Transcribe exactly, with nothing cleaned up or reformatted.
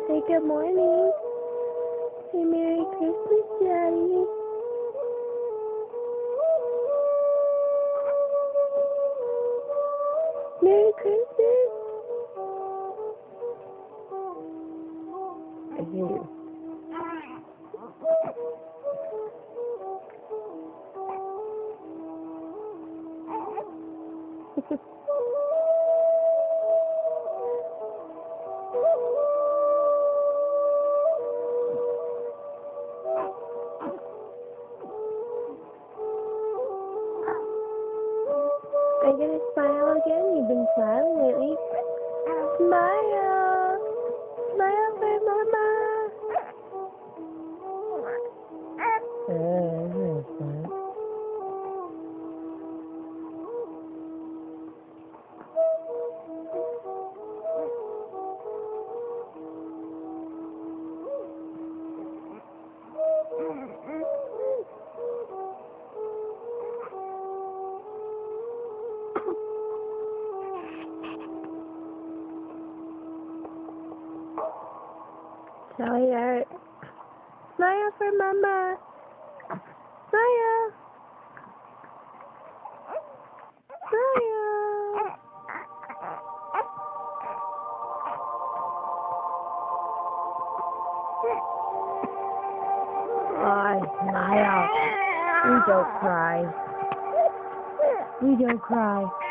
Say good morning. Say Merry Christmas, Daddy. Merry Christmas. I hear you. Are you gonna smile again? You've been smiling lately. Smile! Smile for Mama! Uh, that's Sally Art. Smile for Mama! Smile! Smile! Oh, smile. We don't cry. We don't cry.